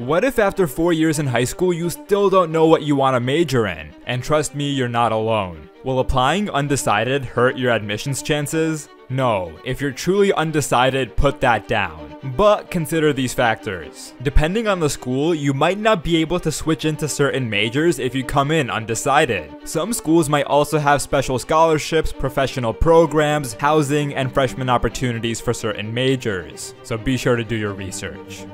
What if after 4 years in high school you still don't know what you want to major in? And trust me, you're not alone. Will applying undecided hurt your admissions chances? No, if you're truly undecided, put that down. But consider these factors. Depending on the school, you might not be able to switch into certain majors if you come in undecided. Some schools might also have special scholarships, professional programs, housing, and freshman opportunities for certain majors. So be sure to do your research.